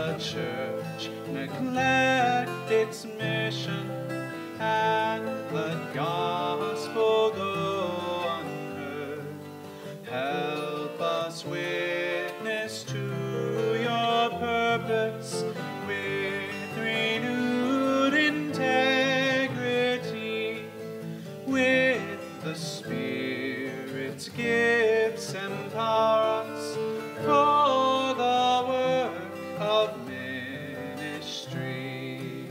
the church neglect its mission and the gospel go unheard. Help us witness to your purpose with renewed integrity, with the Spirit's gifts empower us for the work of ministry.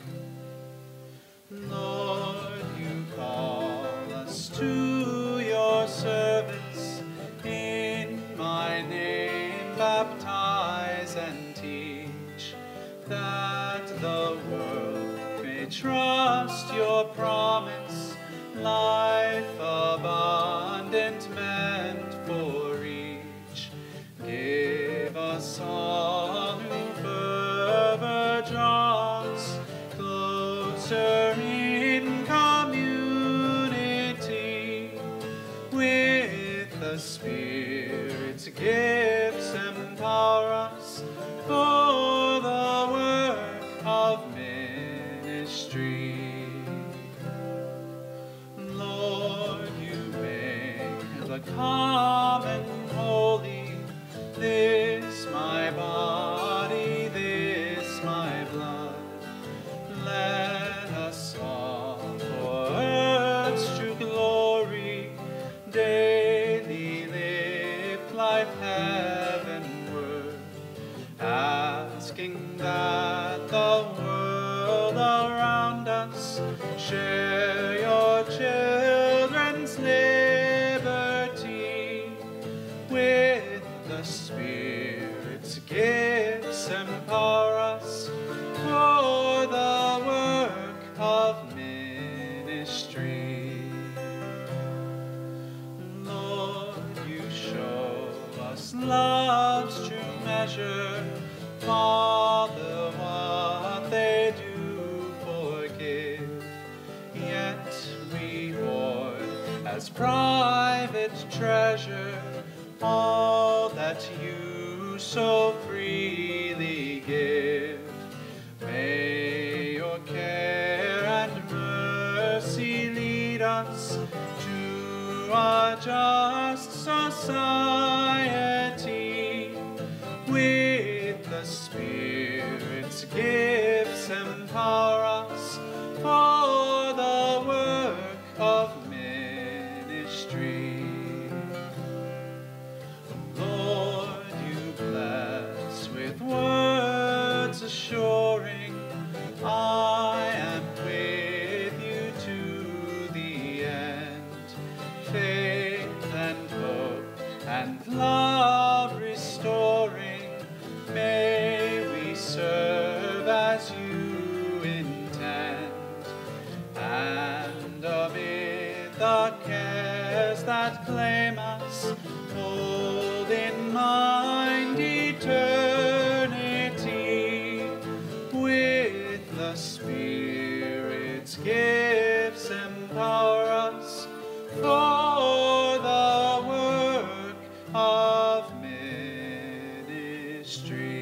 Lord, you call us to your service. In my name baptize and teach, that the world may trust your promise, life abundant meant for each. Give us all new fervor draws closer in community, with the Spirit's gifts empower us for the work of ministry. Lord, you make the common holy, this my body, this my blood. Let us offer earth's true glory, daily live life heavenward, asking that the world around us share your children's liberty, with the Spirit's gifts empower us for the work of ministry. Lord, you show us love's true measure, Father, what they do forgive, yet we hoard as private treasure all that you so freely give. May your care and mercy lead us to a just society, with the Spirit's gifts empower us for the work of ministry. Lord, you bless with words assuring, I am with you to the end. Faith and hope and love restoring, may we serve as you intend. And amid the cares that claim us, hold in mind eternity, with the Spirit's gifts empower us for the work of ministry.